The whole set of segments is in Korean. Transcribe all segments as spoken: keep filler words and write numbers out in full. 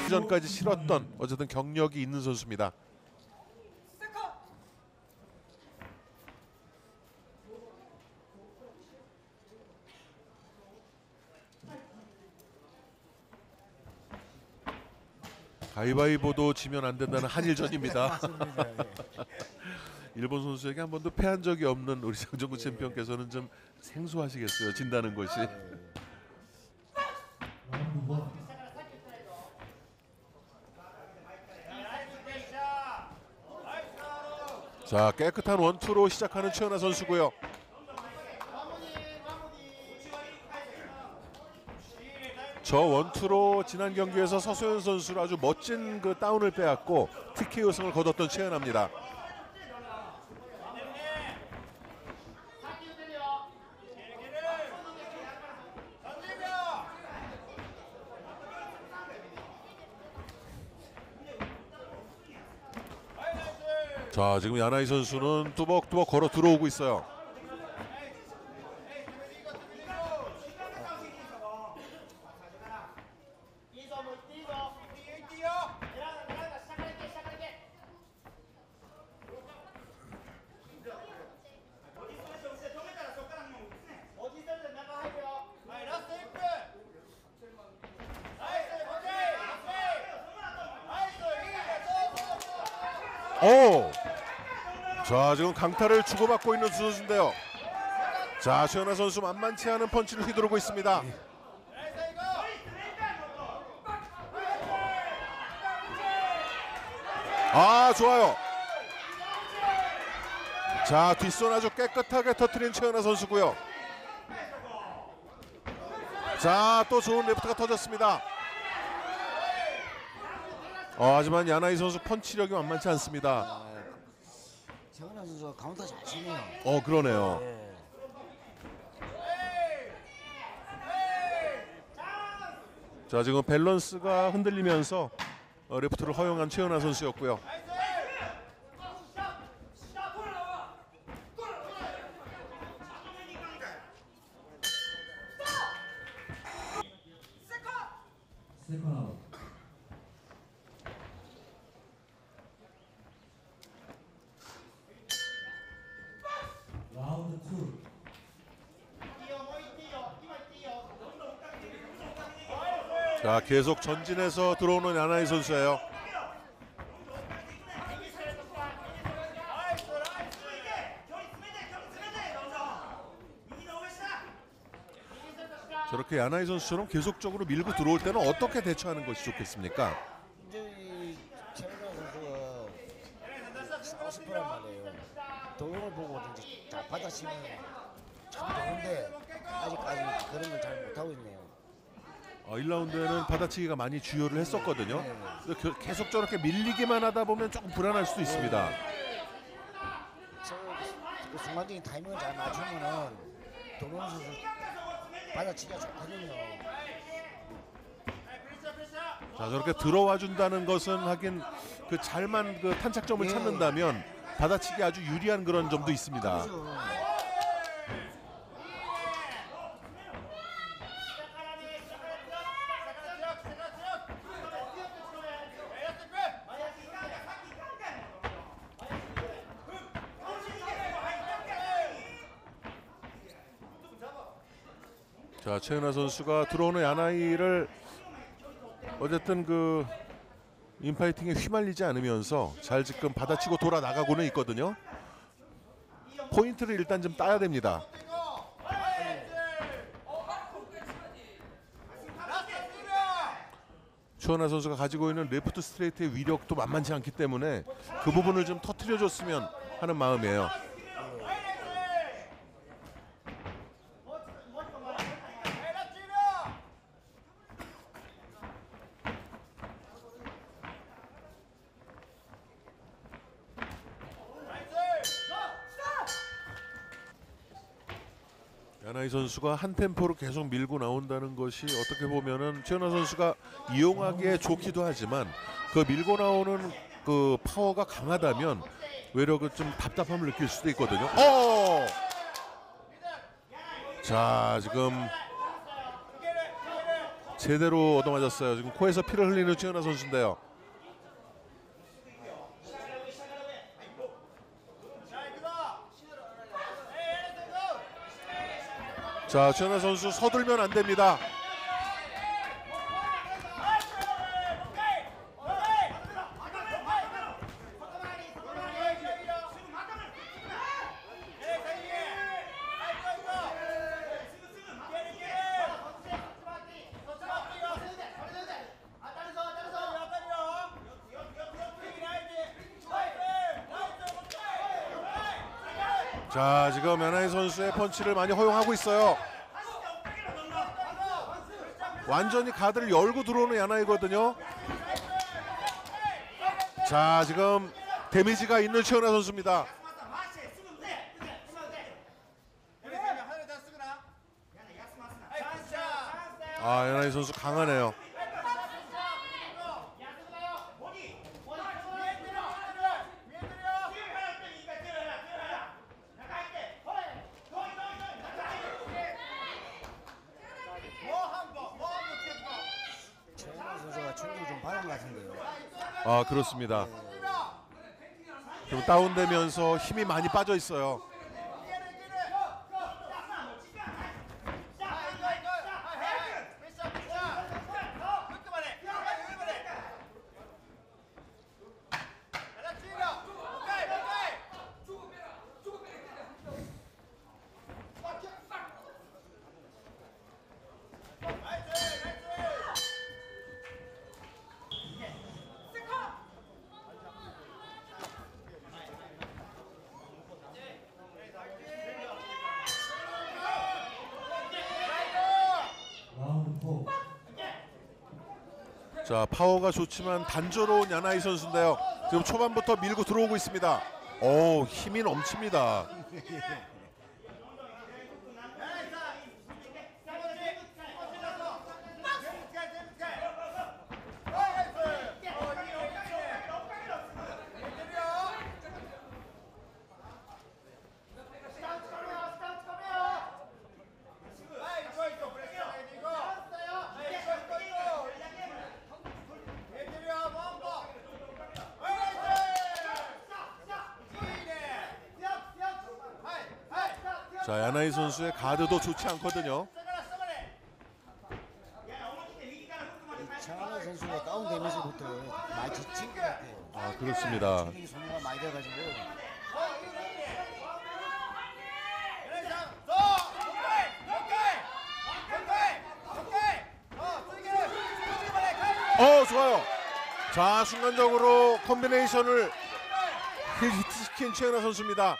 전까지 치렀던 어쨌든 경력이 있는 선수입니다. 가위바위보도 지면 안 된다는 한일전입니다. 일본 선수에게 한 번도 패한 적이 없는 우리 장정구 챔피언께서는 좀 생소하시겠어요. 진다는 것이. 자, 깨끗한 원투로 시작하는 최연아 선수고요. 저 원투로 지난 경기에서 서소연 선수를 아주 멋진 그 다운을 빼앗고 티케이오 승을 거뒀던 최연아입니다. 자, 지금 야나이 선수는 뚜벅뚜벅 걸어 들어오고 있어요. 오! 자, 지금 강타를 주고받고 있는 두 선수인데요. 자, 최연아 선수 만만치 않은 펀치를 휘두르고 있습니다. 아, 좋아요. 자, 뒷손 아주 깨끗하게 터트린 최연아 선수고요. 자, 또 좋은 레프트가 터졌습니다. 어, 하지만 야나이 선수 펀치력이 만만치 않습니다. 최연아 선수가 카운터 잘 치네요. 어, 그러네요. 네. 자, 지금 밸런스가 흔들리면서 어, 레프트를 허용한 최연아 선수였고요. 자, 계속 전진해서 들어오는 야나이 선수예요. 저렇게 야나이 선수처럼 계속적으로 밀고 들어올 때는 어떻게 대처하는 것이 좋겠습니까? 이제 최연아 선수가 스포란 말이에요. 도움을 보고 이제 다 받아치면 참 좋은데 아직까지 그런 걸 잘 못하고 있네요. 어, 일 라운드에는 받아치기가 많이 주요를 했었거든요. 그래서 계속 저렇게 밀리기만 하다 보면 조금 불안할 수도 있습니다. 그 순간적인 타이밍을 잘 맞추면은 도움 선수 받아치기가 좋거든요. 자, 저렇게 들어와 준다는 것은 하긴 그 잘만 그 탄착점을 예. 찾는다면 받아치기 아주 유리한 그런 점도 있습니다. 그렇죠. 자, 최연아 선수가 들어오는 야나이를 어쨌든 그 인파이팅에 휘말리지 않으면서 잘 지금 받아치고 돌아 나가고는 있거든요. 포인트를 일단 좀 따야 됩니다. 최연아 선수가 가지고 있는 레프트 스트레이트의 위력도 만만치 않기 때문에 그 부분을 좀 터트려줬으면 하는 마음이에요. 야나이 선수가 한 템포로 계속 밀고 나온다는 것이 어떻게 보면은 최연아 선수가 이용하기에 좋기도 하지만 그 밀고 나오는 그 파워가 강하다면 외려 그 좀 답답함을 느낄 수도 있거든요. 어! 자, 지금 제대로 얻어맞았어요. 지금 코에서 피를 흘리는 최은하 선수인데요. 자, 최은하 선수 서둘면 안 됩니다. 자, 지금 야나이 선수의 펀치를 많이 허용하고 있어요. 완전히 가드를 열고 들어오는 야나이거든요. 자, 지금 데미지가 있는 최은하 선수입니다. 아, 야나이 선수 강하네요. 최은하 선수가 충격이 좀 받은 것 같은데요. 아, 그렇습니다. 좀 다운되면서 힘이 많이 빠져 있어요. 자, 파워가 좋지만 단조로운 야나이 선수인데요. 지금 초반부터 밀고 들어오고 있습니다. 오, 힘이 넘칩니다. 자, 야나이 선수의 가드도 좋지 않거든요. 최은하 선수가 다운 데미지부터 많이 지친 것 같아요. 아, 그렇습니다. 체력이 소모가 많이 돼가지고. 어, 좋아요. 자, 순간적으로 콤비네이션을 히트시킨 최은하 선수입니다.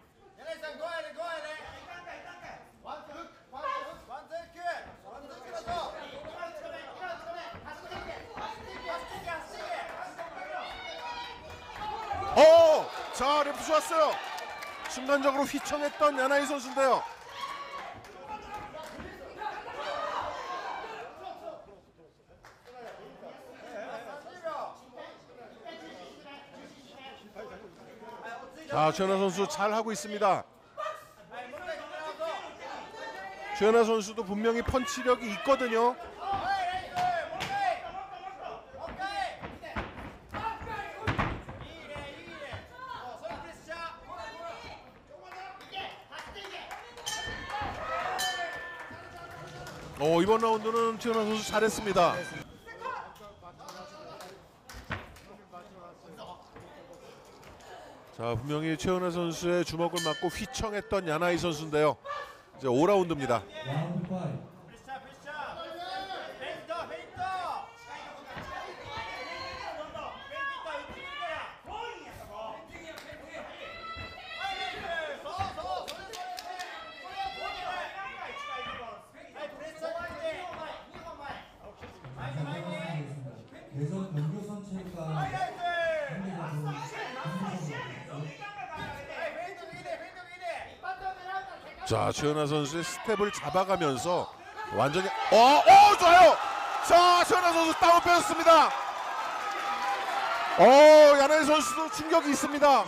어, 자, 래프 좋았어요. 순간적으로 휘청했던 야나이 선수인데요. 자, 최은하 선수 잘 하고 있습니다. 최은하 선수도 분명히 펀치력이 있거든요. 어, 이번 라운드는 최은하 선수 잘했습니다. 자, 분명히 최은하 선수의 주먹을 맞고 휘청했던 야나이 선수인데요. 이제 오 라운드입니다. 계속 경교 선체가 자, 최은하 선수의 스텝을 잡아가면서 완전히 어, 어, 좋아요. 자, 최은하 선수 다운 빼었습니다. 어, 야나이 선수도 충격이 있습니다.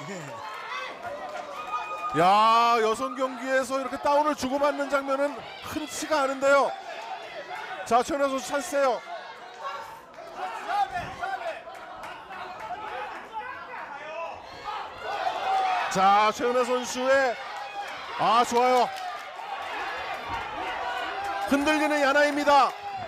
야, 여성 경기에서 이렇게 다운을 주고받는 장면은 흔치가 않은데요. 자, 최은하 선수 찬스예요. 자, 최은하 선수의 아 좋아요. 흔들리는 야나입니다.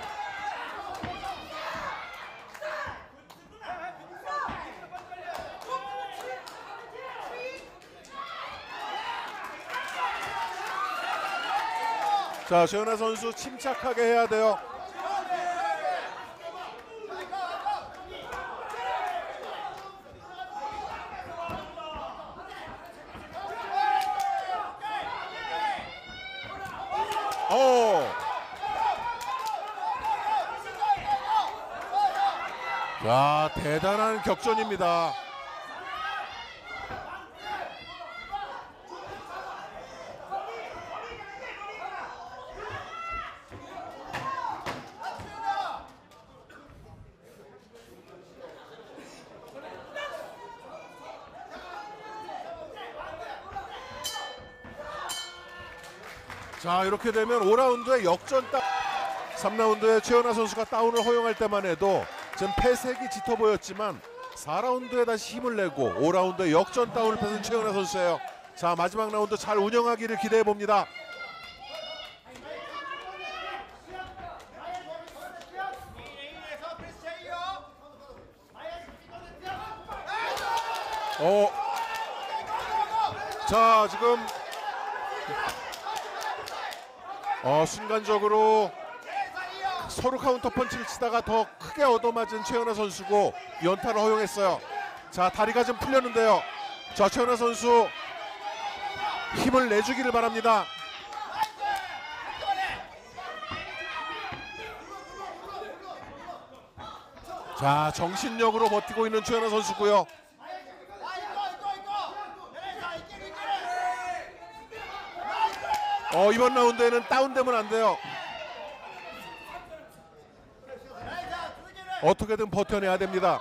자, 최은하 선수 침착하게 해야 돼요. 오. 자, 대단한 격전입니다. 자, 이렇게 되면 오 라운드에 역전 딱 삼 라운드에 최은하 선수가 다운을 허용할 때만 해도 지금 패색이 짙어 보였지만 사 라운드에 다시 힘을 내고 오 라운드에 역전 다운을 뺏은 최은하 선수예요. 자, 마지막 라운드 잘 운영하기를 기대해 봅니다. 어. 자, 지금 어, 순간적으로 서로 카운터 펀치를 치다가 더 크게 얻어맞은 최은하 선수고 연타를 허용했어요. 자, 다리가 좀 풀렸는데요. 자, 최은하 선수 힘을 내주기를 바랍니다. 자, 정신력으로 버티고 있는 최은하 선수고요. 어, 이번 라운드에는 다운되면 안 돼요. 어떻게든 버텨내야 됩니다.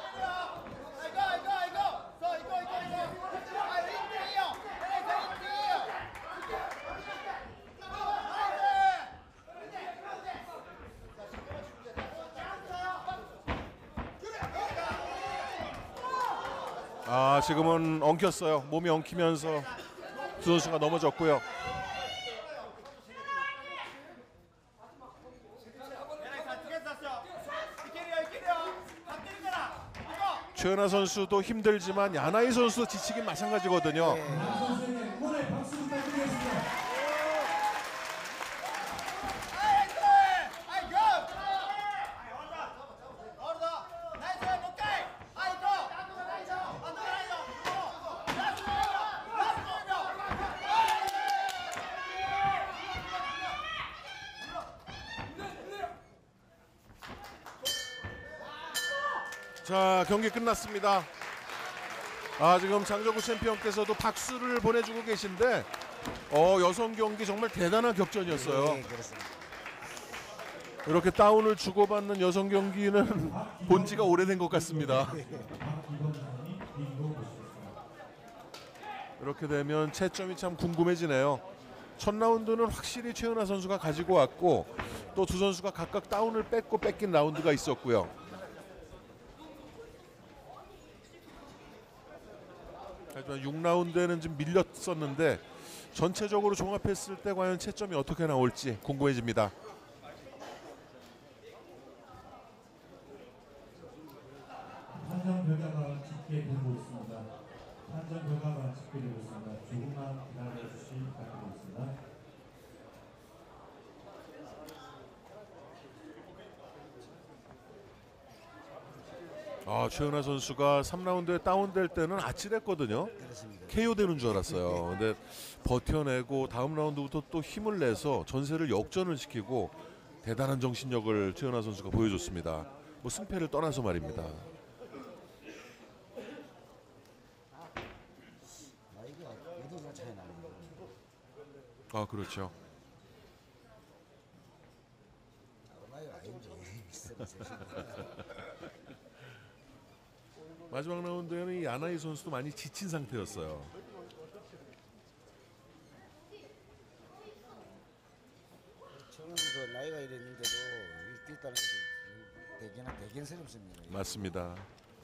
아, 지금은 엉켰어요. 몸이 엉키면서 두 선수가 넘어졌고요. 최은하 선수도 힘들지만 야나이 선수도 지치긴 마찬가지거든요. 양 선수에게 응원의 박수 부탁드리겠습니다. 자, 경기 끝났습니다. 아, 지금 장정구 챔피언께서도 박수를 보내주고 계신데 어, 여성 경기 정말 대단한 격전이었어요. 네, 그렇습니다. 이렇게 다운을 주고받는 여성 경기는 본 지가 오래된 것 같습니다. 박이범장이 링으로 모시겠습니다. 이렇게 되면 채점이 참 궁금해지네요. 첫 라운드는 확실히 최은하 선수가 가지고 왔고 또 두 선수가 각각 다운을 뺏고 뺏긴 라운드가 있었고요. 하지만 육 라운드에는 좀 밀렸었는데 전체적으로 종합했을 때 과연 채점이 어떻게 나올지 궁금해집니다. 판정 결과가 집계되고 있습니다. 판정 결과가 집계되고 있습니다. 조금만 기다려주시 부탁드리겠습니다. 아, 최은하 선수가 삼 라운드에 다운될 때는 아찔했거든요. 그렇습니다. 케이오 되는 줄 알았어요. 근데 버텨내고 다음 라운드부터 또 힘을 내서 전세를 역전을 시키고 대단한 정신력을 최은하 선수가 보여줬습니다. 뭐 승패를 떠나서 말입니다. 나이가 여덟 살 차이 나는데 아, 그렇죠. 나이가 아닌지 있어서 마지막 라운드에는 이 야나이 선수도 많이 지친 상태였어요. 저는 그 나이가 이랬는데도 이 있다는 것이 대견 대견스럽습니다. 맞습니다.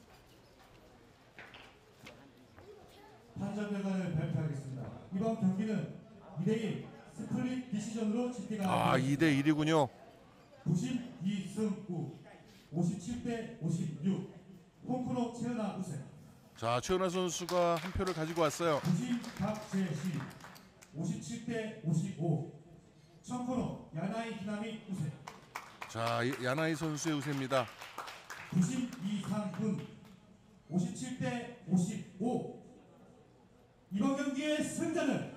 판정 결과를 발표하겠습니다. 이번 경기는 이 대 일 스플릿 디시전으로 집계가 아, 이 대 일이군요. 구십이 승 구, 오십칠 대 오십육. 홍코노 최은아 우승. 자, 최은하 선수가 한 표를 가지고 왔어요. 구십 박재시 오십칠 대 오십오. 청코노 야나이 히나미 우승. 자, 이- 야나이 선수의 우세입니다. 구십이 상분 오십칠 대 오십오. 이번 경기의 승자는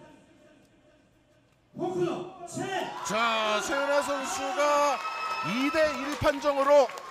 홍코노 최. 자, 최은하 선수가 이 대 일 판정으로